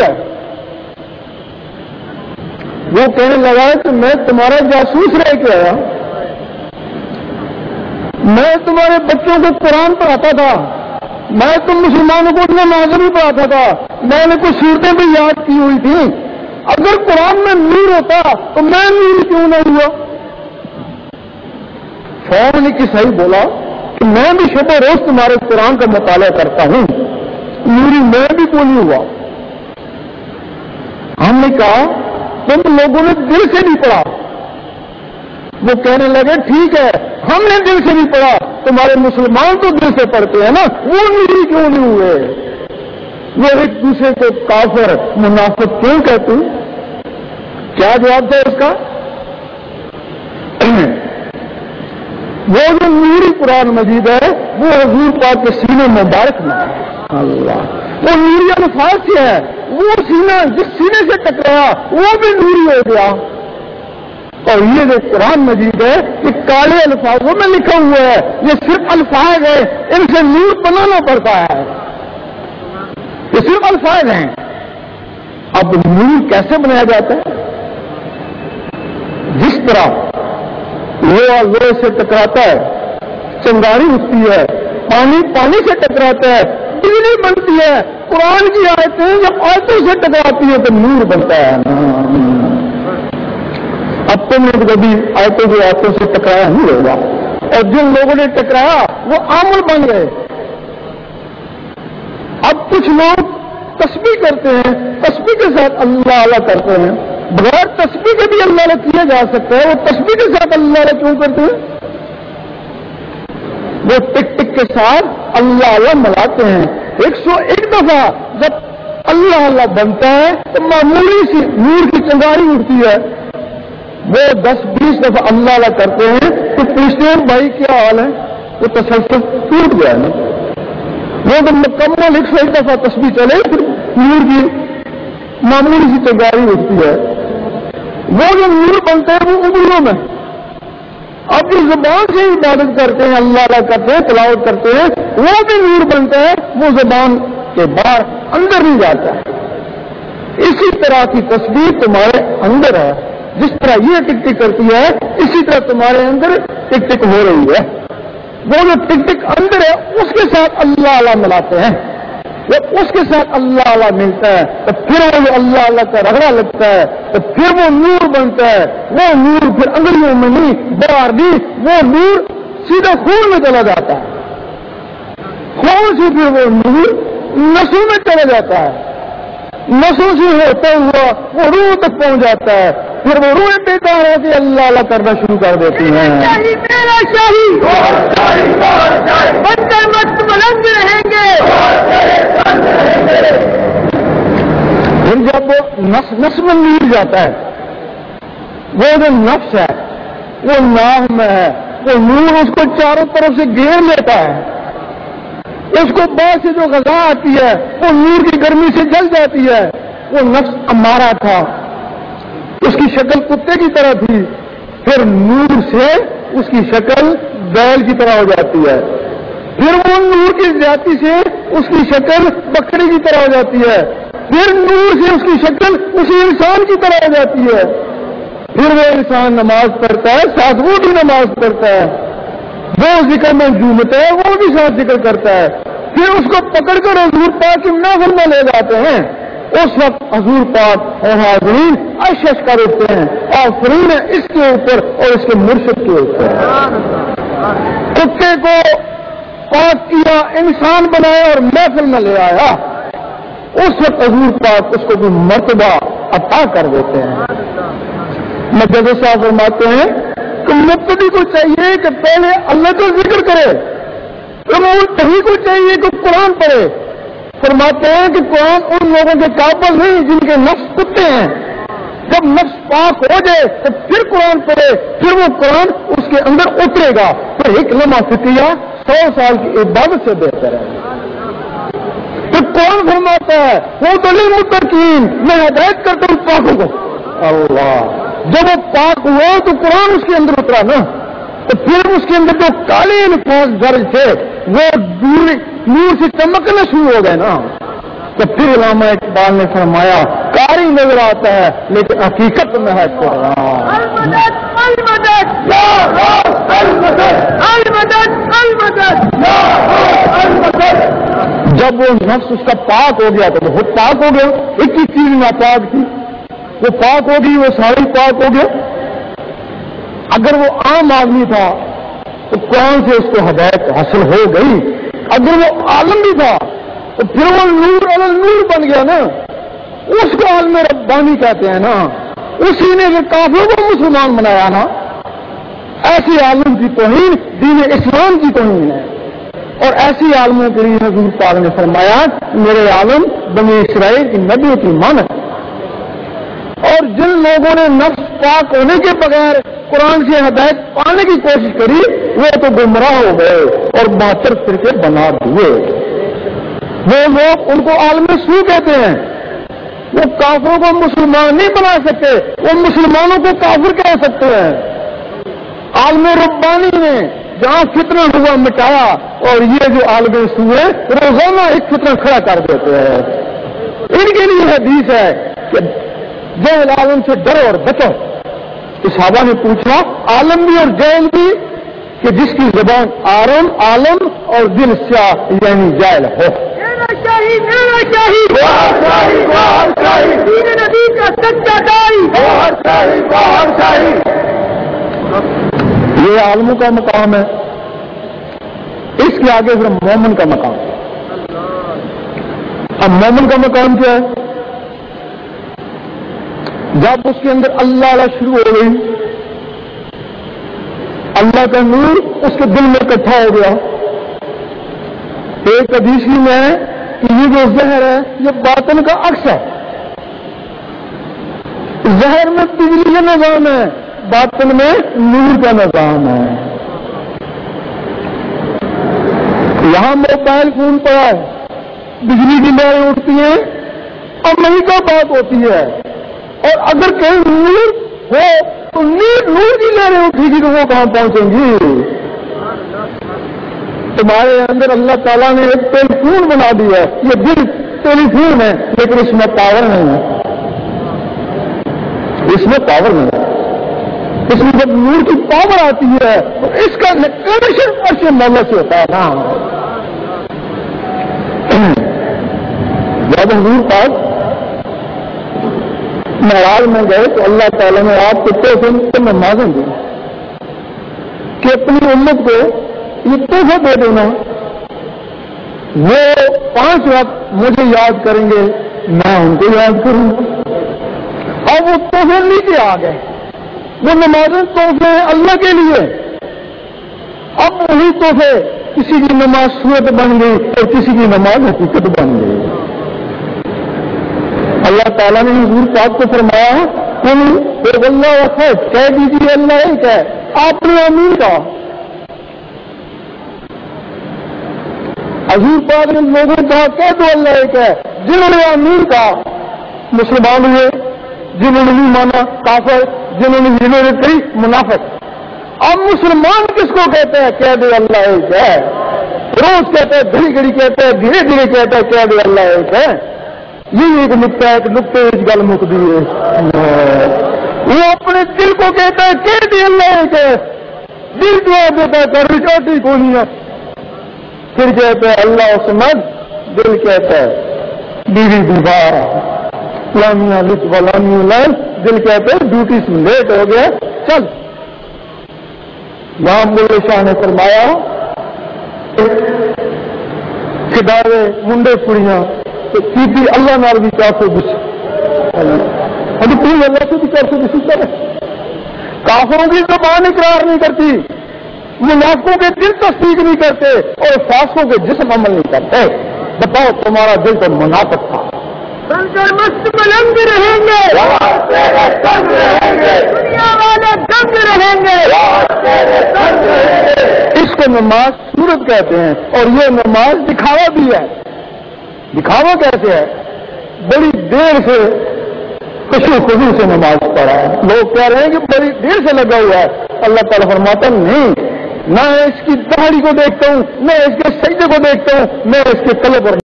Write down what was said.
ہے. وہ کہنے لگا کہ میں تمہارا جاسوس رہ کے آیا، میں تمہارے بچوں کو قرآن پڑھاتا تھا، میں تم مسلمانوں کو نماز بھی پڑھاتا تھا، میں نے کچھ صورتیں بھی یاد کی ہوئی تھی. اگر قرآن میں نور ہوتا تو میں نور کیوں نہ ہوا؟ فوراً کہ صحیح بولا کہ میں بھی شب و روز تمہارے قرآن کا مطالعہ کرتا ہوں، نوری میں بھی کیوں نہیں ہوا؟ ہم نے کہا تم لوگوں نے دل سے نہیں پڑھا. وہ کہنے لگے ٹھیک ہے ہم نے دل سے نہیں پڑھا، تمہارے مسلمان تو دل سے پڑھتے ہیں نا، وہ نوری کیوں نہیں ہوئے؟ وہ ایک دوسرے کو کافر منافق کیوں کہتے ہیں؟ کیا جواب تھا اس کا؟ وہ جو نوری قرآن مجید ہے وہ حضور پاک کے سینے مبارک میں ہے. اللہ، وہ نوری الفاظ سے ہے، وہ سینہ جس سینے سے ٹکرایا وہ بھی نوری ہو گیا. اور یہ جو قرآن مجید ہے یہ کالے الفاظوں میں لکھا ہوا ہے، یہ صرف الفاظ ہے، ان سے نور بنانا پڑتا ہے، یہ صرف الفاظ ہیں. اب نور کیسے بنایا جاتا ہے؟ جس طرح لوہا لوہے سے ٹکراتا ہے چنگاری اٹھتی ہے، پانی پانی سے ٹکراتا ہے بجلی بنتی ہے، قرآن کی آیتیں جب آیتوں سے ٹکراتی ہے تو نور بنتا ہے. اب تم نے کبھی آیتوں سے ٹکرایا نہیں ہوگا، اور جن لوگوں نے ٹکرایا وہ عامل بن گئے. اب کچھ لوگ تسبیح کرتے ہیں، تسبیح کے ساتھ اللہ اللہ کرتے ہیں، بغیر تسبیح کے بھی اللہ اللہ کیا جا سکتا ہے، وہ تسبیح کے ساتھ اللہ اللہ کیوں کرتے ہیں؟ وہ ٹک ٹک کے ساتھ اللہ اللہ ملاتے ہیں. 101 دفعہ جب اللہ اللہ بنتا ہے تو معمولی سی نور کی چنگاری اٹھتی ہے. وہ 10-20 دفعہ اللہ اللہ کرتے ہیں تو پوچھتے ہیں بھائی کیا حال ہے؟ وہ تسلسل ٹوٹ گیا نا. وہ تو مکمل 101 دفعہ تسبیح چلے پھر نور کی معمولی سی چنگاری اٹھتی ہے. وہ جو نور بنتے ہیں وہ انگلیوں میں. اب جو زبان سے عبادت کرتے ہیں، اللہ اللہ کرتے ہیں، تلاوت کرتے ہیں، وہ بھی نور بنتا ہے، وہ زبان کے باہر اندر نہیں جاتا ہے. اسی طرح کی تسبیح تمہارے اندر ہے، جس طرح یہ ٹک ٹک کرتی ہے اسی طرح تمہارے اندر ٹک ٹک ہو رہی ہے. وہ جو ٹک ٹک اندر ہے اس کے ساتھ اللہ اللہ ملاتے ہیں، جب اس کے ساتھ اللہ اللہ ملتا ہے تو پھر وہ اللہ اللہ کا رگڑا لگتا ہے تو پھر وہ نور بنتا ہے. وہ نور پھر انگلیوں میں نہیں، باہر نہیں، وہ نور سیدھا خون میں چلا جاتا ہے، خون سے پھر وہ نور نسوں میں چلا جاتا ہے، نسوں سے ہوتا ہوا وہ روح تک پہنچ جاتا ہے. پھر وہ روح بیکار ہو کے اللہ اللہ کرنا شروع کر دیتی ہیں. بندے مست بلند رہیں گے. پھر جب وہ نس میں مل جاتا ہے، وہ جو نفس ہے وہ ناف میں ہے، وہ نور اس کو چاروں طرف سے گھیر لیتا ہے. اس کو بعد سے جو غذا آتی ہے وہ نور کی گرمی سے جل جاتی ہے. وہ نفس امارہ تھا، اس کی شکل کتے کی طرح تھی، پھر نور سے اس کی شکل بیل کی طرح ہو جاتی ہے. پھر وہ نور کی زیادتی سے اس کی شکل بکری کی طرح ہو جاتی ہے. پھر نور سے اس کی شکل اسی انسان کی طرح ہو جاتی ہے. پھر وہ انسان نماز پڑھتا ہے، ساتھ وہ بھی نماز پڑھتا ہے. وہ ذکر میں جھومتا ہے، وہ بھی ساتھ ذکر کرتا ہے. پھر اس کو پکڑ کر حضور پاک کی محفل میں لے جاتے ہیں. اس وقت حضور پاک اور حاضرین اشش کر اٹھتے ہیں، آفرین ہے اس کے اوپر اور اس کے مرشد کے اوپر. کتے کو پاک کیا، انسان بنایا اور محفل میں لے آیا. اس وقت حضور پاک اس کو بھی مرتبہ عطا کر دیتے ہیں. مجد صاحب فرماتے ہیں کہ مبتدی کو چاہیے کہ پہلے اللہ کا ذکر کرے، مبتدی کو چاہیے کہ قرآن پڑھے. فرماتے ہیں کہ قرآن ان لوگوں کے قابل نہیں جن کے نفس کتے ہیں. جب نفس پاک ہو جائے تو پھر قرآن پڑھے، پھر وہ قرآن اس کے اندر اترے گا. پھر ایک لمحہ فکریہ 100 سال کی عبادت سے بہتر ہے. تو کون فرماتا ہے وہ تو نہیں متقین، میں ہدایت کرتا ہوں پاکوں کو. اللہ جب وہ پاک ہوا تو قرآن اس کے اندر اترا نا، تو پھر اس کے اندر جو کالے الفاظ درج تھے وہ نور سے چمکنا شروع ہو گئے نا. تو پھر علامہ اقبال نے فرمایا قاری نظر آتا ہے لیکن حقیقت میں ہے قرآن. جب وہ نفس اس کا پاک ہو گیا تو بہت پاک ہو گیا. ایک ہی چیز ناپاک تھی, وہ پاک ہو گئی, وہ ساری پاک ہو گیا. اگر وہ عام آدمی تھا تو کون سے اس کو ہدایت حاصل ہو گئی. اگر وہ عالم بھی تھا تو پھر وہ نور نور بن گیا نا. اس کو عالم ربانی کہتے ہیں نا. اسی نے جو کافروں کو مسلمان بنایا نا. ایسی عالم کی توہین دین اسلام کی توہین ہے. اور ایسی عالموں کے لیے حضور پاک نے فرمایا میرے عالم بنی اسرائیل کی نبیوں کی مانت. اور جن لوگوں نے نفس پاک ہونے کے بغیر قرآن سے ہدایت پانے کی کوشش کری وہ تو گمراہ ہو گئے اور 72 فرقے بنا دیے. وہ لوگ ان کو عالم سو کہتے ہیں. وہ کافروں کو مسلمان نہیں بنا سکتے, وہ مسلمانوں کو کافر کہہ سکتے ہیں. عالم ربانی نے جہاں فتنہ ہوا مٹایا, اور یہ جو عالم سو ہے روزانہ ایک فتنہ کھڑا کر دیتے ہیں. ان کے لیے حدیث ہے کہ جہل عالم سے ڈرو اور بچو. صحابہ نے پوچھا عالم بھی اور جہل بھی, کہ جس کی زبان عالم اور دل سیاہ یعنی جاہل ہو. یہ عالموں کا مقام ہے. اس کے آگے پھر مومن کا مقام. اب مومن کا مقام کیا ہے؟ جب اس کے اندر اللہ شروع ہو گئی, اللہ کا نور اس کے دل میں اکٹھا ہو گیا. ایک حدیث میں ہے کہ یہ جو زہر ہے یہ باطن کا عکس ہے. زہر میں بجلی کا نظام ہے, باطن میں نور کا نظام ہے. یہاں موبائل فون پڑا ہے, بجلی کی لہریں اٹھتی ہیں اور امریکہ بات ہوتی ہے. اور اگر کہیں نور ہو تو نور کی لہریں اٹھے گی تو وہ کہاں پہنچیں گی؟ تمہارے اندر اللہ تعالیٰ نے ایک ٹیلی فون بنا دیا ہے. یہ دل ٹیلی فون ہے لیکن اس میں پاور نہیں ہے. اس میں پاور نہیں ہے. اس میں جب نور کی پاور آتی ہے تو اس کا کنیکشن ایسے مولا سے ہوتا ہے نا. جب حضور پاک معراج میں گئے تو اللہ تعالیٰ نے آپ کو تحفے میں مانگیں گے کہ اپنی امت کو یہ تحفہ دے دینا. وہ 5 وقت مجھے یاد کریں گے, میں ان کو یاد کروں گا. اور وہ تحفے نیچے آ گئے. وہ نمازیں تحفے ہیں اللہ کے لیے. اب وہی تحفے کسی کی نماز صورت بن گئی اور کسی کی نماز حقیقت بن گئی. اللہ تعالیٰ نے حضور پاک کو فرمایا تم اللہ وقت کہہ دیجیے اللہ ایک ہے. آپ نے امین کا حضور پاک نے لوگوں نے کہا کہہ دو اللہ ایک ہے. جنہوں نے امین کا مسلمان ہوئے, جنہوں نے نہیں مانا کافر, جنہوں نے کہی منافق. اب مسلمان کس کو کہتے ہیں؟ کہہ دو اللہ ایک ہے. روز کہتے ہیں, گھڑی گھڑی کہتے ہیں, دھیرے دھیرے کہتے ہیں کہہ دو اللہ ایک ہے. یہ ایک نقطہ ہے کہ نقطے گل مک دی ہے. وہ اپنے دل کو کہتا ہے کہہ دی اللہ ایک ہے. دل جواب دیتا ہے کر ریچارٹی کو نہیں ہے. پھر کہتے ہیں اللہ سمجھ. دل کہتا ہے بیوی دیوار لامیا لکھ ولامی لائن. دل کہتے ہیں ڈیوٹی سے لیٹ ہو گیا چل. یہاں ملے شاہ نے فرمایا کدارے منڈے پڑیاں کی اللہ نال بھی 420 ابھی تین اللہ سے بھی 420 کرے. کافروں کی زبان اقرار نہیں کرتی, منافقوں کے دل تصدیق نہیں کرتے اور فاسقوں کے جسم عمل نہیں کرتے. بتاؤ تمہارا دل تو منافق تھا. مست بلند رہیں گے, دنیا والے دنگ رہیں گے. اس کو نماز صورت کہتے ہیں اور یہ نماز دکھاوا بھی ہے. دکھاوا کیسے ہے؟ بڑی دیر سے خوشی سے نماز پڑھا ہے. لوگ کہہ رہے ہیں کہ بڑی دیر سے لگا ہوا ہے. اللہ تعالیٰ فرماتا نہیں, نہ اس کی دہاڑی کو دیکھتا ہوں, نہ اس کے سجدے کو دیکھتا ہوں, میں اس کے قلب اور